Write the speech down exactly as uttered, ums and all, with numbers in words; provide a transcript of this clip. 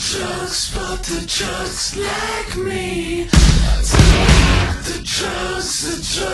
drugs, but the drugs like me. The drugs, the drugs.